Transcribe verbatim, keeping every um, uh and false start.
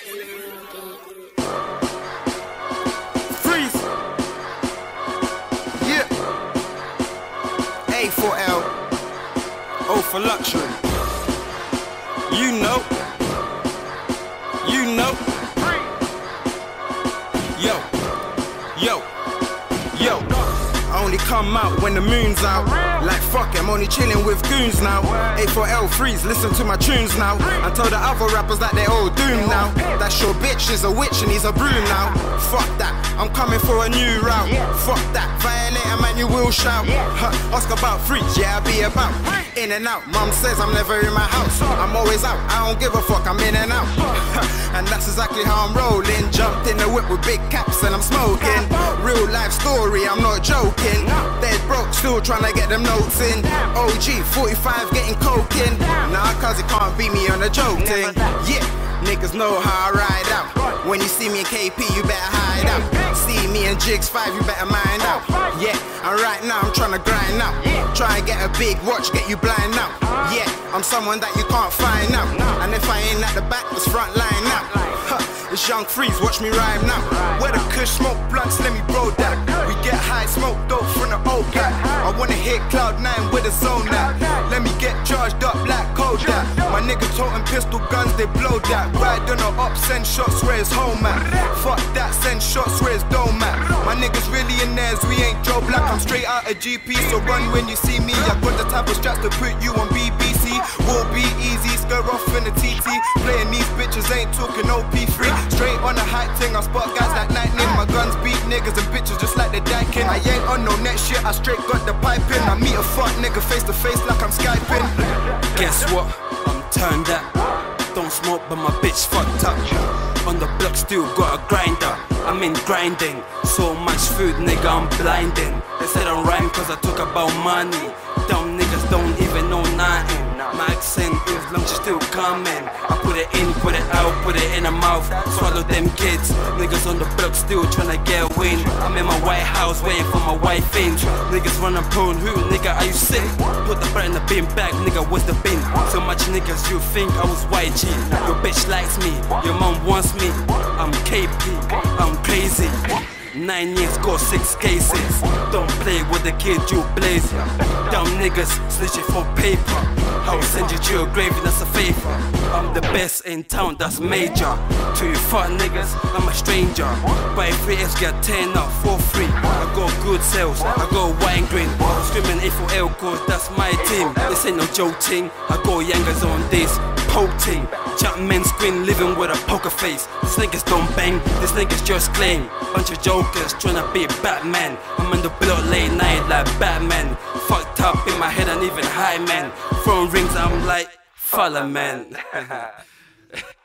Freeze. Yeah. A for L. O for luxury. You know. You know. Yo. Yo. Yo. I only come out when the moon's out. Like fuck it, I'm only chilling with goons now. A for L, freeze, listen to my tunes now. And tell the other rappers that they're all doomed now. That your bitch is a witch and he's a broom now. Fuck that, I'm coming for a new route. Fuck that, violate a man you will shout. Huh, ask about freaks, yeah I be about. In and out, mum says I'm never in my house. I'm always out, I don't give a fuck, I'm in and out. And that's exactly how I'm rolling. Jumped in the whip with big caps and I'm smoking. Real life story, I'm not joking. Dead broke, still trying to get them notes in. O G, forty-five getting coke in. Nah, cause he can't beat me on a joke thing. Yeah, niggas know how I ride out. When you see me in K P, you better hide out. See me in Jigs five, you better mind out. Yeah, and right now I'm trying to grind out. Try and get a big watch, get you blind out. Yeah, I'm someone that you can't find out. And if I ain't at the back, it's front line out. Huh, it's Young Freeze, watch me rhyme now. Where the kush smoke blunts, let me blow that. We get high smoke dope from the old guy. I wanna hit cloud nine with a zone that. Let me get charged up like Kodak. My niggas toting pistol guns, they blow that. Ride on the up, send shots where it's home at. Fuck that, send shots where it's dome at. My niggas really in theirs, we ain't Joe Black. I'm straight out of G P, so run when you see me. I got the type of straps to put you on B B C. Will be easy, skirt off in the T T. Playing these bitches, ain't talking O P three. Straight on the high ting, I spot guys like lightning. My guns beat niggas and bitches just like the Dykin. I ain't on no net shit, I straight got the pipe in. I meet a fuck nigga face to face like I'm Skyping. Guess what? I'm turned up. Don't smoke but my bitch fucked up. On the block still got a grinder. I'm in grinding. So much food nigga I'm blinding. They said I rhyme cause I talk about money. Dumb niggas don't even know nothing. My accent is long, she still coming. I put it in, put it out, put it in her mouth. Swallow them kids. Niggas on the block still tryna get a win. I'm in my White House waiting for my wife in. Niggas running prone, who nigga are you sick? Put the bread in the bin bag, nigga what's the bin? So much niggas you think I was Y G. Your bitch likes me, your mom wants me. I'm K P, I'm crazy. Nine years, got six cases. Don't play with the kid, you blaze. Dumb niggas, snitching for paper. I'll send you to your grave, that's a favor. I'm the best in town, that's major. To you fuck niggas, I'm a stranger. Buy three F's, get ten up for free. I got good sales, I got wine green. I'm screaming A for L cause that's my team. This ain't no joking, I got youngers on this. Poking, Jumpman screen living with a poker face. These niggas don't bang, these niggas just claim. Bunch of jokers tryna be Batman. I'm in the block late night like Batman. Fucked up in my head and even high man. Throwing rings I'm like, follow man.